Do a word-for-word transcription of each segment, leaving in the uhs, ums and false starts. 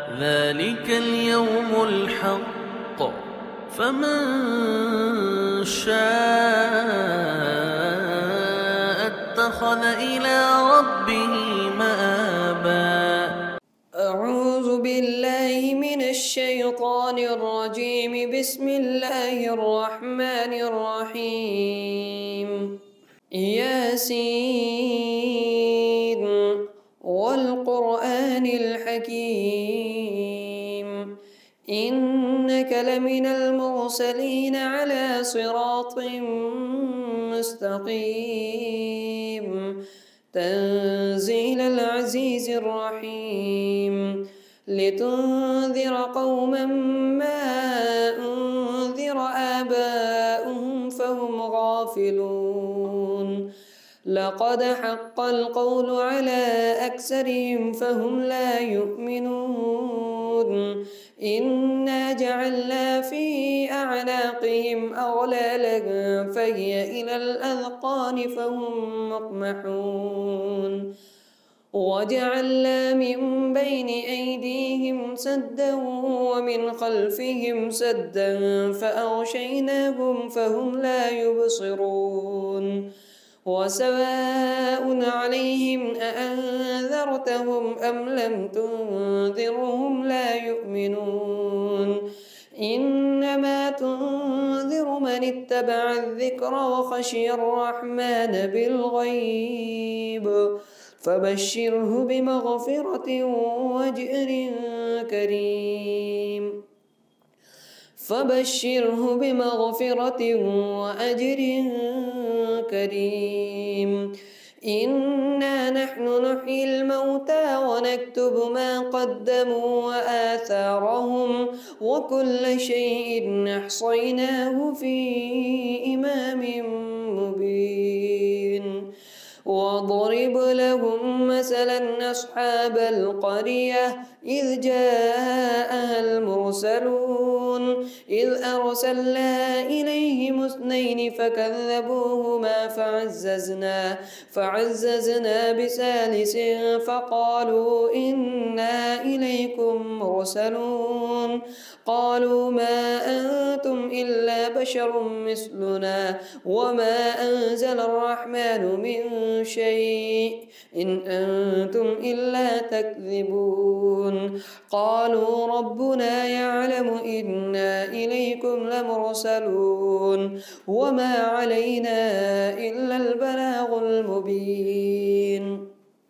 ذلك اليوم الحق فمن شاء اتخذ إلى ربه مآبا. أعوذ بالله من الشيطان الرجيم. بسم الله الرحمن الرحيم. ياسين والقرآن الحكيم إنك لمن المرسلين على صراط مستقيم تنزيل العزيز الرحيم لتنذر قوما ما أنذر آباؤهم فهم غافلون لقد حق القول على أكثرهم فهم لا يؤمنون إنا جعلنا في أعناقهم أغلالا فهي إلى الأذقان فهم مقمحون وجعلنا من بين أيديهم سدا ومن خلفهم سدا فأغشيناهم فهم لا يبصرون وسواء عليهم أأنذرتهم أم لم تنذرهم لا يؤمنون إنما تنذر من اتبع الذكر وخشي الرحمن بالغيب فبشره بمغفرة وأجر كريم فبشره بمغفرة وأجر كريم إنا نحن نحيي الموتى ونكتب ما قدموا وآثارهم وكل شيء أحصيناه في إمام مبين واضرب لهم مثلا أصحاب القرية إذ جاءها المرسلون إذ أرسلنا إليهم اثنين فكذبوهما فعززنا فعززنا بثالث فقالوا إنا إليكم مرسلون قالوا ما أنتم إلا بشر مثلنا وما أنزل الرحمن من شيء إن أنتم إلا تكذبون قالوا ربنا يعلم إنا إليكم لمرسلون وما علينا إلا البلاغ المبين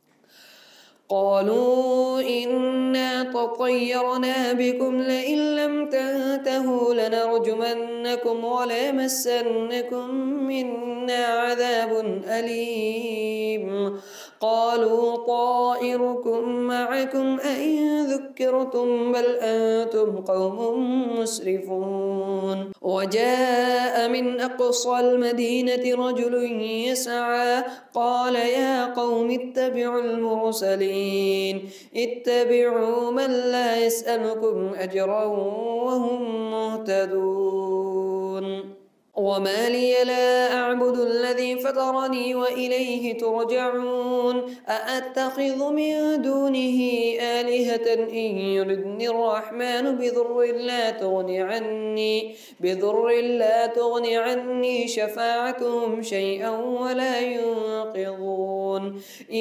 قالوا إنا تطيرنا بكم لئن لم تنتهوا لنرجمنكم وليمسنكم منا عذاب أليم قالوا طائركم معكم أئن ذكرتم بل أنتم قوم مسرفون وجاء من أقصى المدينة رجل يسعى قال يا قوم اتبعوا المرسلين اتبعوا من لا يسألكم أجرا وهم مهتدون وما لي لا أعبد الذي فطرني وإليه ترجعون أأتخذ من دونه آلهة إن يردني الرحمن بضر لا تغني عني بضر لا تغني عني شفاعتهم شيئا ولا ينقذون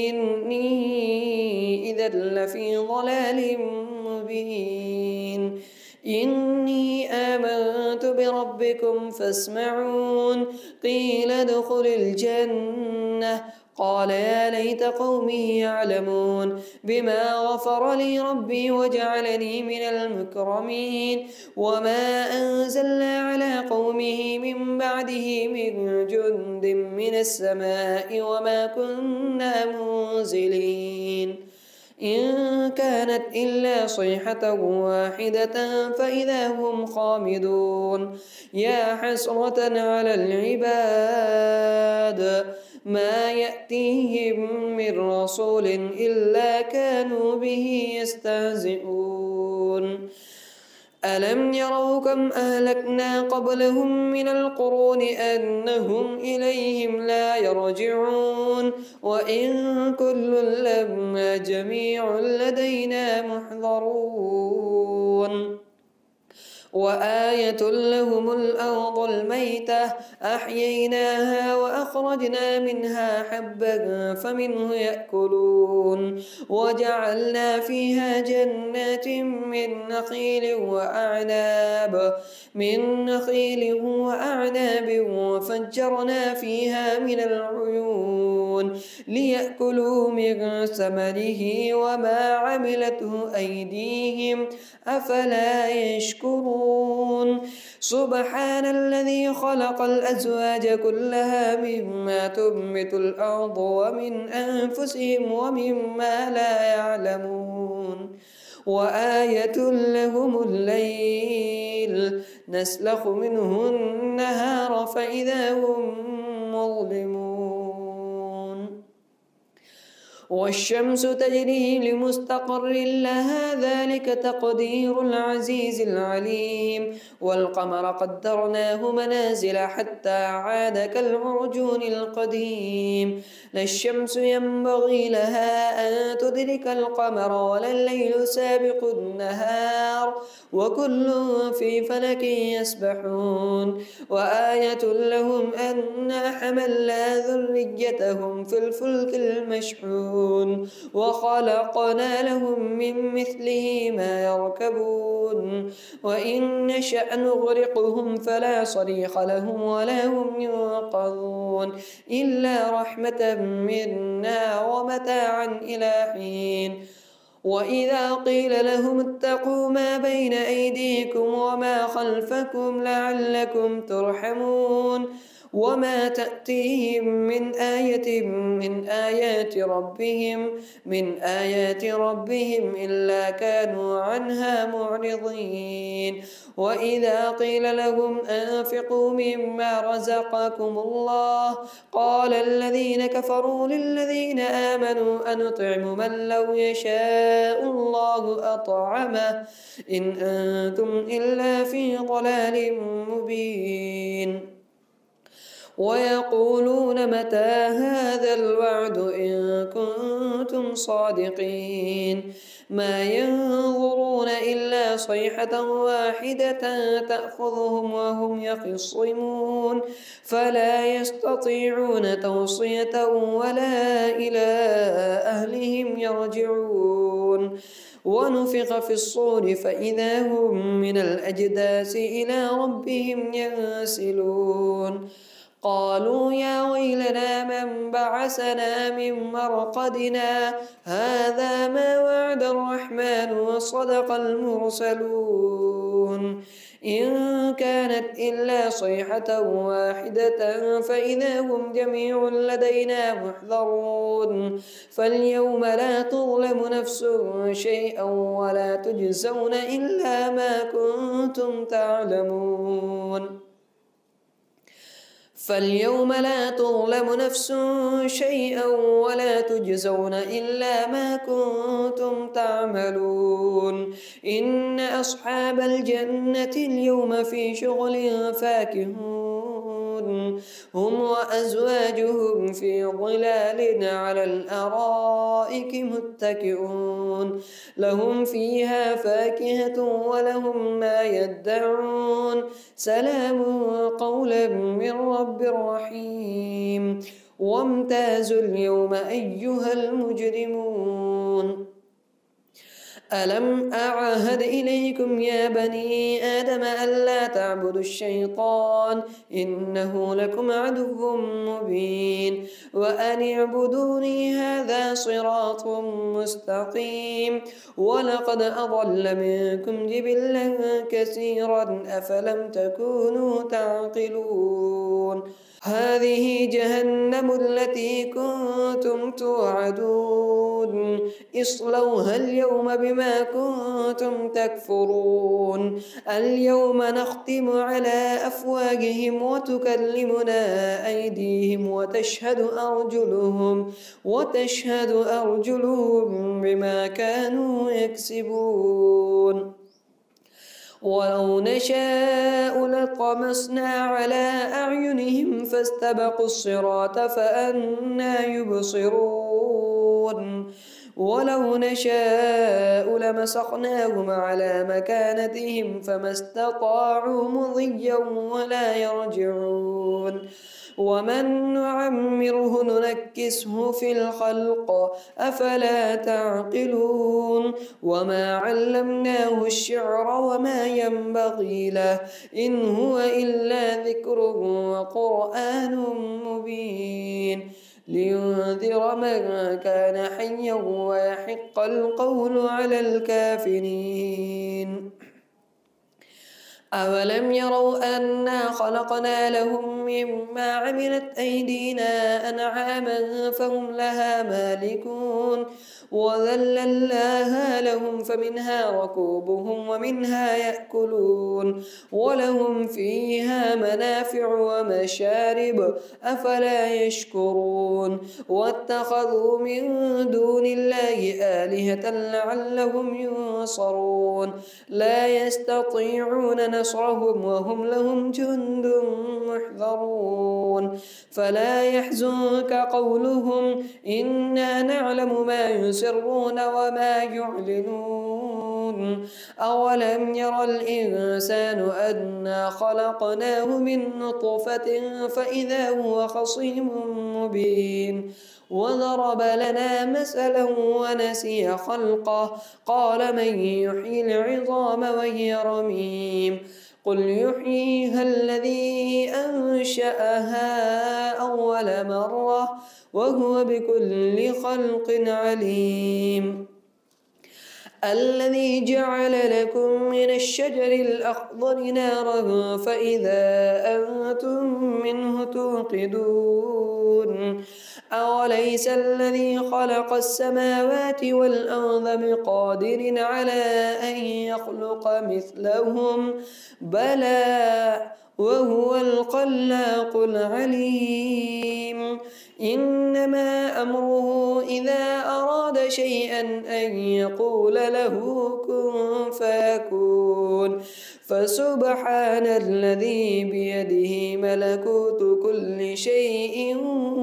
إني إذا لفي ضلال مبين إني آمنت بربكم فاسمعون قيل ادخل الجنة قال يا ليت قومي يعلمون بما غفر لي ربي وجعلني من المكرمين وما أنزلنا على قومه من بعده من جند من السماء وما كنا منزلين إن كانت إلا صيحة واحدة فإذا هم خامدون يا حسرة على العباد ما يأتيهم من رسول إلا كانوا به يستهزئون ألم يروا كم أهلكنا قبلهم من القرون أنهم إليهم لا يرجعون وإن كل لما جميع لدينا محضرون وآية لهم الأرض الميتة أحييناها وأخرجنا منها حبا فمنه يأكلون وجعلنا فيها جنات من نخيل وأعناب من نخيل وأعناب وفجرنا فيها من العيون ليأكلوا من ثمره وما عملته أيديهم أفلا يشكرون سبحان الذي خلق الأزواج كلها مما تنبت الأرض ومن أنفسهم ومما لا يعلمون وآية لهم الليل نسلخ منه النهار فإذا هم مظلمون والشمس تجري لمستقر لها ذلك تقدير العزيز العليم والقمر قدرناه منازل حتى عاد كالعرجون القديم لا الشمس ينبغي لها أن تدرك القمر ولا الليل سابق النهار وكل في فلك يسبحون وآية لهم أنا حملنا ذريتهم في الفلك المشحون وخلقنا لهم من مثله ما يركبون وإن نشأ نغرقهم فلا صريخ لهم ولا هم ينقذون إلا رحمة منا ومتاعا إلى حين وإذا قيل لهم اتقوا ما بين أيديكم وما خلفكم لعلكم ترحمون وما تأتيهم من آية من آيات ربهم من آيات ربهم إلا كانوا عنها معرضين وإذا قيل لهم أنفقوا مما رزقكم الله قال الذين كفروا للذين آمنوا أنطعم من لو يشاء الله أطعمه إن أنتم إلا في ضلال مبين ويقولون متى هذا الوعد إن كنتم صادقين ما ينظرون إلا صيحة واحدة تأخذهم وهم يخصمون فلا يستطيعون توصية ولا إلى أهلهم يرجعون ونفخ في الصور فإذا هم من الأجداث إلى ربهم ينسلون قالوا يا ويلنا من بعثنا من مرقدنا هذا ما وعد الرحمن وصدق المرسلون إن كانت إلا صيحة واحدة فإذا هم جميع لدينا محضرون فاليوم لا تظلم نفس شيئا ولا تجزون إلا ما كنتم تعلمون فاليوم لا تظلم نفس شيئا ولا تجزون إلا ما كنتم تعملون إن أصحاب الجنة اليوم في شغل فاكهون هم وأزواجهم في ظلال على الأرائك متكئون لهم فيها فاكهة ولهم ما يدعون سلام قولا من رب رحيم وامتازوا اليوم أيها المجرمون ألم أعهد إليكم يا بني آدم ألا تعبدوا الشيطان إنه لكم عدو مبين وأن اعبدوني هذا صراط مستقيم ولقد أضل منكم جبلا كثيرا أفلم تكونوا تعقلون هذه جهنم التي كنتم توعدون اصلوها اليوم بما كنتم تكفرون اليوم نختم على أفواههم وتكلمنا أيديهم وتشهد أرجلهم وتشهد أرجلهم بما كانوا يكسبون ولو نشاء لطمسنا على أعينهم فاستبقوا الصراط فأنى يبصرون ولو نشاء لمسخناهم على مكانتهم فما استطاعوا مضيا ولا يرجعون ومن نعمره ننكسه في الخلق أفلا تعقلون وما علمناه الشعر وما ينبغي له إن هو إلا ذكر وقرآن مبين لينذر من كان حيا ويحق القول على الكافرين أولم يروا أنا خلقنا لهم مما عملت أيدينا أنعاما فهم لها مالكون وذللناها لهم فمنها ركوبهم ومنها يأكلون ولهم فيها منافع ومشارب أفلا يشكرون واتخذوا من دون الله آلهة لعلهم ينصرون لا يستطيعون نصرهم وهم لهم جند محضرون فلا يحزنك قولهم إنا نعلم ما يسرون وما يعلنون أولم ير الإنسان أنا خلقناه من نطفة فإذا هو خصيم مبين وضرب لنا مثلا ونسي خلقه قال من يحيي العظام وهي رميم قل يحييها الذي أنشأها أول مرة وهو بكل خلق عليم الذي جعل لكم من الشجر الأخضر نارا فإذا أنتم منه توقدون أوليس الذي خلق السماوات والأرض بقادر على أن يخلق مثلهم بلى وهو الخلاق العليم إنما أمره إذا أراد شيئا أن يقول له كن فيكون فسبحان الذي بيده ملكوت كل شيء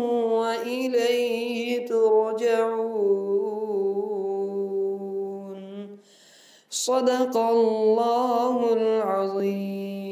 وإليه ترجعون صدق الله العظيم.